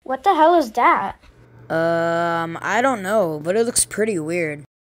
What the hell is that? I don't know, but it looks pretty weird.